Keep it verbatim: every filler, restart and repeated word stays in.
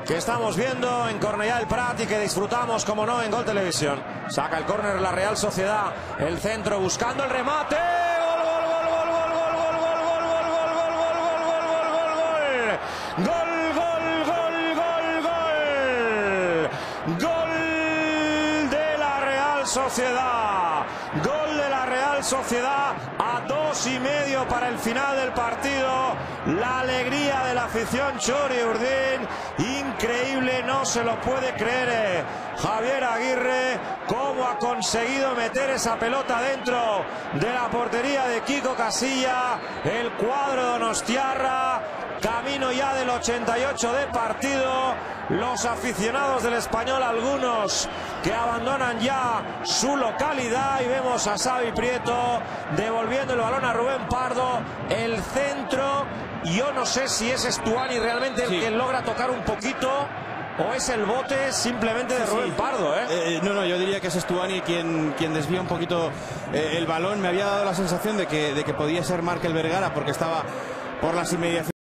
que estamos viendo en Cornellà del Prat y que disfrutamos, como no, en Gol Televisión. Saca el córner la Real Sociedad, el centro buscando el remate. ¡Gol, gol, gol, gol, gol, gol, gol, gol, gol, gol, gol, gol, gol, gol, gol, gol, gol, gol, gol, gol de la Real Sociedad, gol de la Real Sociedad a dos y medio para el final del partido. La alegría de la afición Txuri-Urdin, increíble, no se lo puede creer Javier Aguirre cómo ha conseguido meter esa pelota dentro de la portería de Kiko Casilla. El cuadro donostiarra, camino ya del ochenta y ocho de partido. Los aficionados del Español, algunos que abandonan ya su localidad, y vemos a Xavi Prieto devolviendo el balón a Rubén Pardo. El centro, yo no sé si es Estuani realmente el sí. que logra tocar un poquito, o es el bote simplemente de sí, Rubén sí. Pardo, ¿eh? Eh, no, no, yo diría que es Estuani quien, quien desvía un poquito eh, el balón. Me había dado la sensación de que, de que podía ser Markel Vergara porque estaba por las inmediaciones